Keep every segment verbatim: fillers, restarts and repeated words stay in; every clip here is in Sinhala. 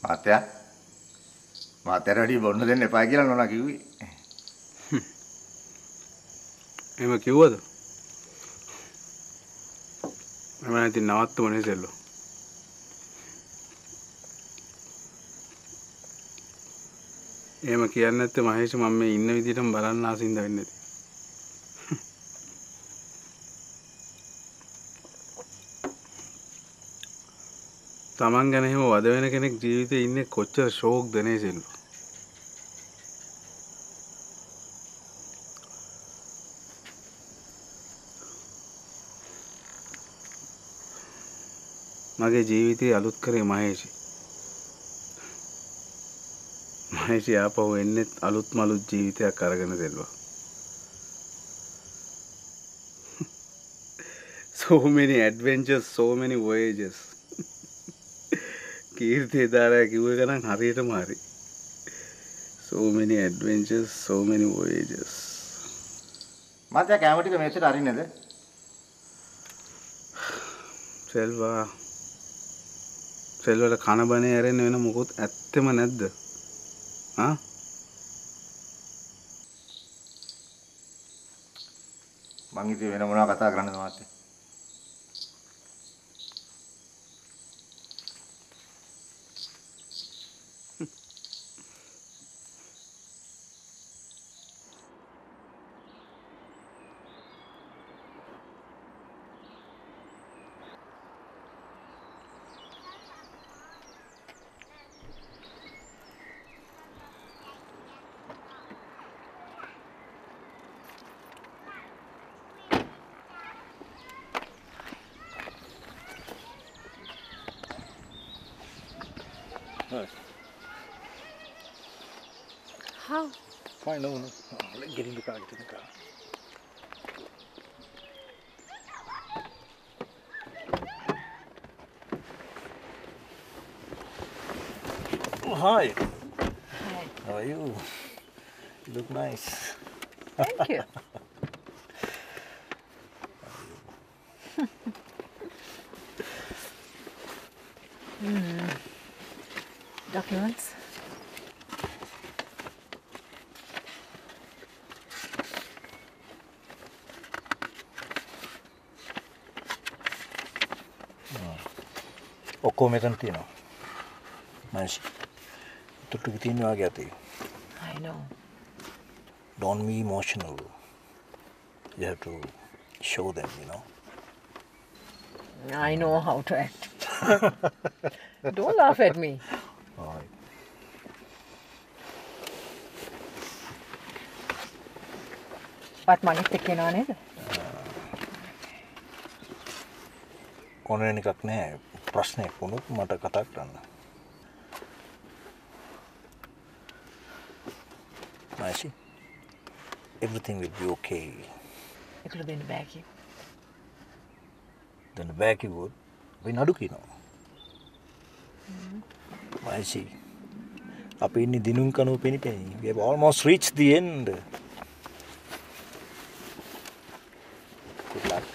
මාත්‍යා මාත්‍යාට වැඩි බොන්න දෙන්න එපා කියලා නෝනා කිව්වේ. එහෙම කිව්වද? මම නැති නවත්තමනේ සෙල්ලෝ. එහෙම කියන්නේ නැත්te මහේෂ් මම මේ ඉන්න විදිහටම බලන්න ආසින්ද වෙන්නේ නැති. තමන් ගැන එහෙම වද වෙන කෙනෙක් ජීවිතේ ඉන්නේ කොච්චර ෂෝක්ද නේ සෙල්ලෝ. මගේ ජීවිතේ අලුත් කරේ මහේෂි. මහේෂි ආපහු එන්නේ අලුත් මලුත් ජීවිතයක් අරගෙන දෙල්වා. So many adventures, so many voyages. කීර්තිය දාලා කිව්ව එක නම් හරියටම හරි. So many adventures, so many voyages. මාත්‍යා කැම ටික මේසෙට අරින්නේද? සෙල්වා සෙල්වල කන බනේ ඇරෙන්න වෙන මොකොත් ඇත්තෙම නැද්ද? ආ? මං ඉතින් වෙන මොනවා කතා කරන්නද මාත්‍යා? How? Fine, no, no. Oh, let's get in the car, get in the car. Oh, hi. Hi. How are you? You look nice. Thank you. hmm. Documents? ඔක්කොම මෙතන තියෙනවා. මනසි. තුට්ටු තියෙන වගේ අතේ. I know. Don't be emotional. You have to show them, you know. I know how to act. Don't laugh at me. All right. What money taken on it? ඕනෙන එකක් නෑ. ප්‍රශ්නයක් වුණොත් මට කතා කරන්න. Mashi, everything will be okay. It could have been back here. Then the back you would be nadukino. Mashi, අපි ඉන්නේ දිනුම් කනුව පෙනි පෙනි. We have almost reached the end. Good luck.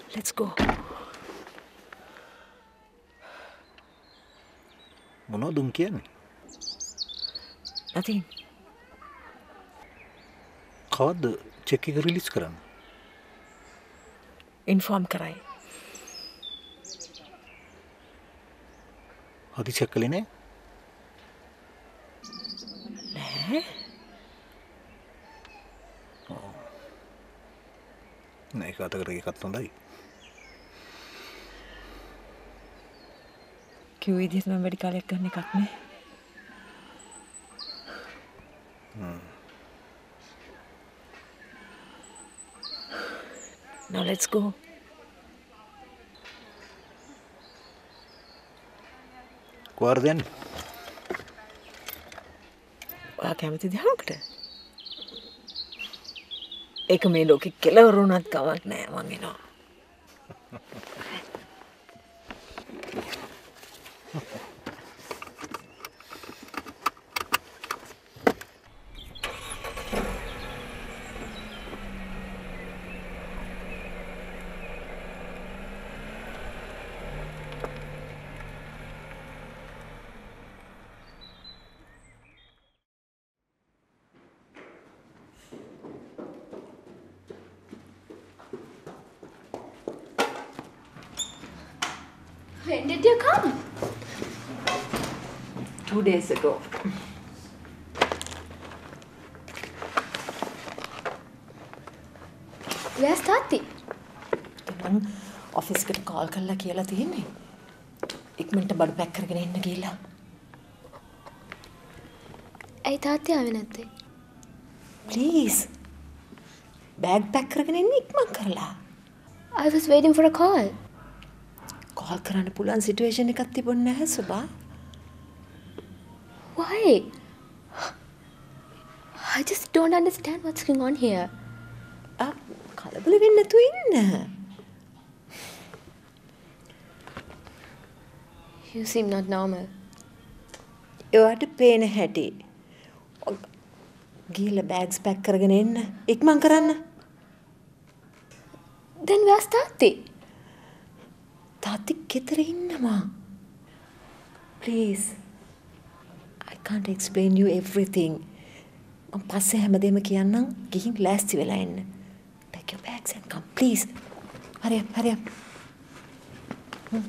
Let's go. මොනවද උන් කියන්නේ? Nothing. කවද්ද චෙක් එක රිලීස් කරන්නේ? Inform කරයි. හදිසියක් කළේ නෑ? නෑ. නෑ ඒක අතකට එකත් හොඳයි. කිව්ව විදිහට මම වැඩි කාලයක් ගන්න එකක් නෑ. Now let's go. කොහරද යන්නේ? ඔයා කැමතිද යන්නට? ඒක මේ ලෝකෙ කෙලවර වුණත් කමක් නෑ මං එනවා. When did you come? Two days ago. Where's Tati? මං ඔෆිස් එකට කෝල් කරලා කියලා තියෙන්නේ. ඉක්මනට බඩු පැක් කරගෙන එන්න ගිහලා. ඇයි තාත්ති ආවේ නැත්තේ? Please. බෑග් පැක් කරගෙන එන්න ඉක්මන් කරලා. I was waiting for a call. Call කරන්න පුළුවන් සිටුේෂන් එකක් තිබුණේ නැහැ සුබා. Why? I just don't understand what's going on here. ආ කලබල වෙන්න නැතුව ඉන්න. You seem not normal. ඒවට පේන හැටි. ගිහලා බෑග්ස් පැක් කරගෙන එන්න. ඉක්මන් කරන්න. Then where's Tati? තාත්ති ගෙදර ඉන්නවා. Please. I can't explain you everything. මම පස්සේ හැමදේම කියන්නම්. ගිහින් ලෑස්ති වෙලා එන්න. Pack your bags and come, please. Hurry up, hurry up. Hmm.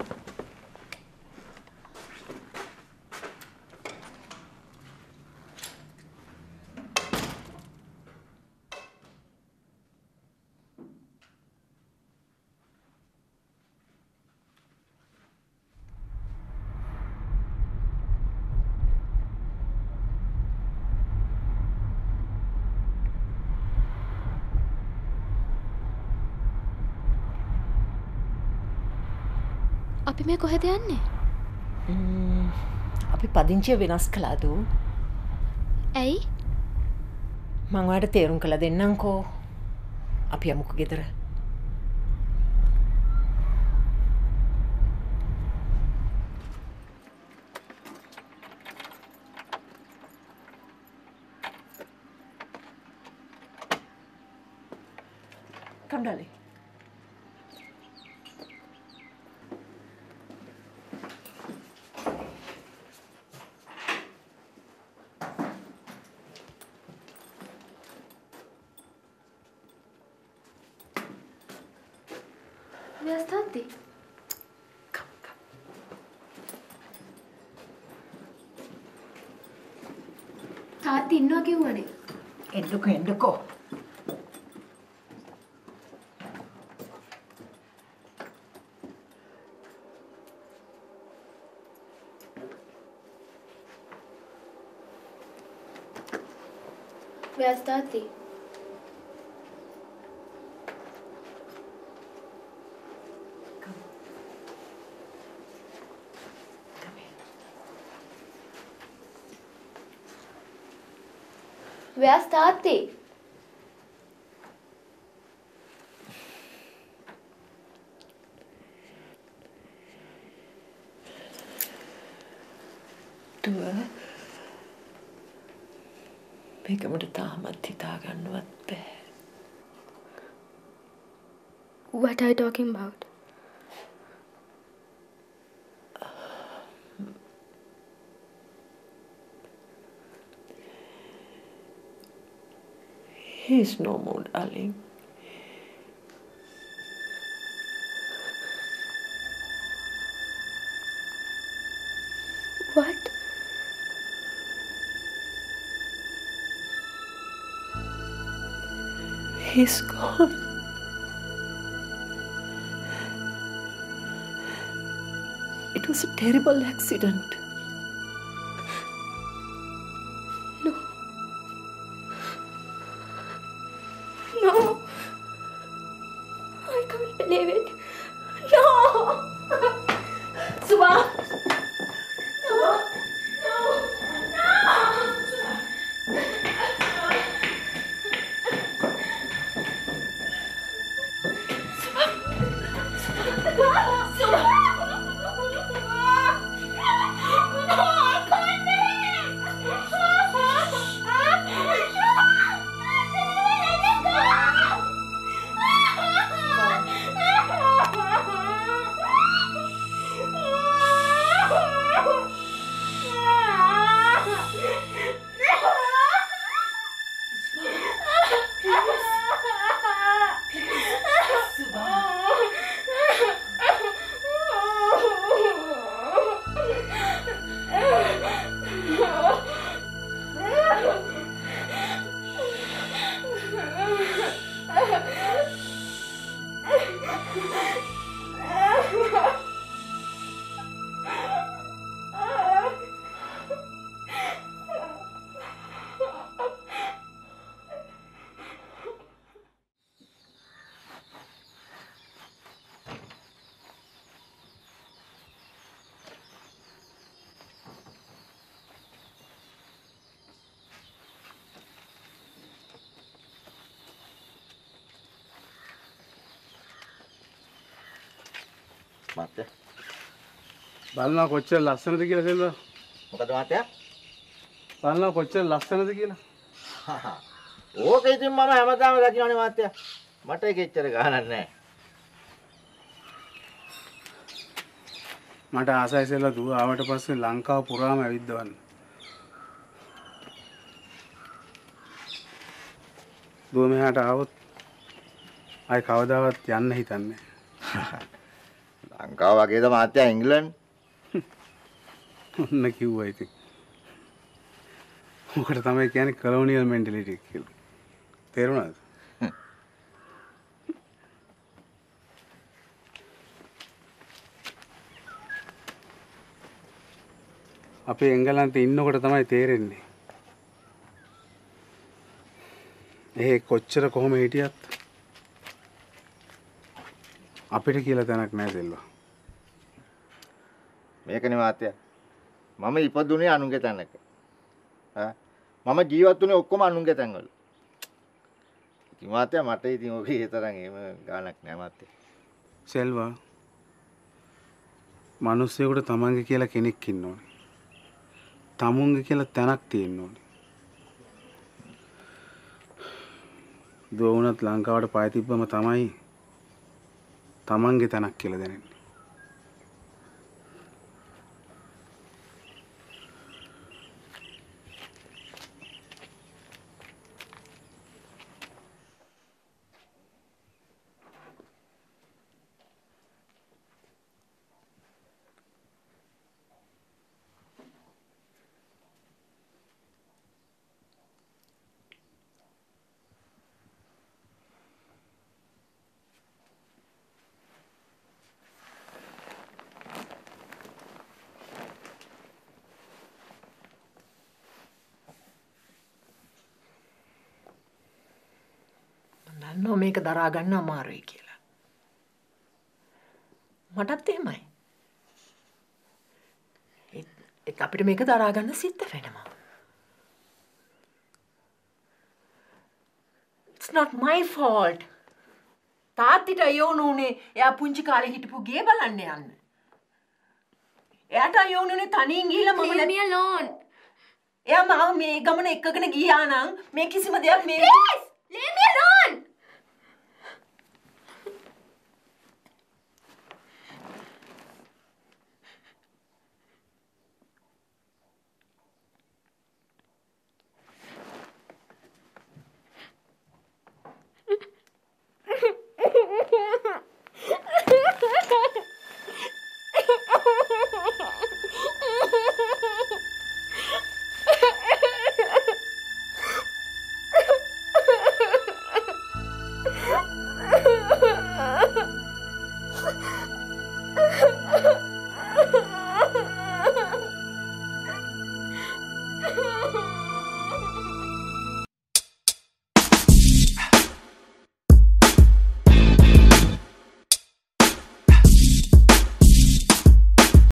අපි මේ කොහෙද යන්නේ? අපි පදිංචිය වෙනස් කළාද? ඇයි? මං ඔයාලට තේරුම් කළ දෙන්නම්කෝ. අපි යමුකෝ ගෙදර. Come, darling. Where's Tati? Come, come. තාත්ති ඉන්නවා කිව්වනේ. එන්නකෝ එන්නකෝ. Where's Tati? Where's Tati? දුව මේක මට තාමත් හිතා ගන්නවත් බෑ. What are you talking about? He's no more, darling. What? He's gone. It was a terrible accident. No. No. I can't believe it. No. Suba! No. No. මාත්‍ය බලනවා කොච්චර ලස්සනද කියලා සෙල්වා. මොකද මාත්‍ය? බලනවා කොච්චර ලස්සනද කියලා. ඕක ඉතින් මම හැමදාම දකින්නනේ මාත්‍ය. මට ඒක එච්චර ගහනක් නැහැ. මට ආසයි සෙල්වා දුව ආවට පස්සේ ලංකාව පුරාම ඇවිද්දවන්න. දුව මෙහාට ආවොත් ආයි කවදාවත් යන්න හිතන්නේ නැහැ. ලංකාව වගේද මාත්‍ය ඉංග්ලන්ඩ්? ඔන්න කිව්වා ඉතින්. මොකට තමයි කියන්නේ කොලොනියල් මෙන්ටැලිටි කියලා. තේරුණාද? අපි එංගලන්තේ ඉන්නකොට තමයි තේරෙන්නේ. ඒ කොච්චර කොහොම හිටියත් අපිට කියලා තැනක් නැහැ සෙල්වා. මේකනේ මාත්‍ය. මම ඉපදුනේ අනුන්ගේ තැනක. ඈ මම ජීවත් වුණේ ඔක්කොම අනුන්ගේ තැන්වල. ඉතින් මාත්‍ය මට ඉතින් ඔකේ ඒ තරම් එහෙම ගාණක් නෑ මාත්‍ය. සෙල්වා මිනිස්සුෙකුට තමන්ගේ කියලා කෙනෙක් ඉන්න ඕනේ. තමුන්ගේ කියලා තැනක් තියෙන්න ඕනේ. දුව වුණත් ලංකාවට පය තිබ්බම තමයි තමන්ගේ තැනක් කියලා දැනෙන්නේ. දන්නවා මේක දරා ගන්න අමාරුයි කියලා. මටත් එහෙමයි. ඒත් අපිට මේක දරා ගන්න සිද්ධ වෙනවා. It's not my fault. තාත්තිට යෝනුනේ එයා පුංචි කාලේ හිටපු ගේ බලන්න යන්න. එයාට යෝනුනේ තනියෙන් ගිහිල්ලා මම Leave me alone. එයා මාව මේ ගමන එක්කගෙන ගියා නම් මේ කිසිම දෙයක් මේ Please! Leave me alone! Ha ha ha!